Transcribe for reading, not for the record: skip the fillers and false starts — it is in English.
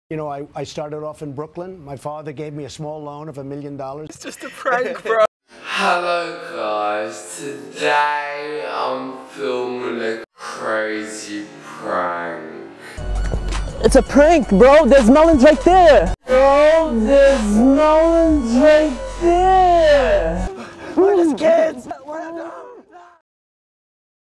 You know, I started off in Brooklyn. My father gave me a small loan of $1 million. It's just a prank, bro. Hello guys, today I'm filming a crazy prank. It's a prank, bro. There's melons right there. Bro, there's melons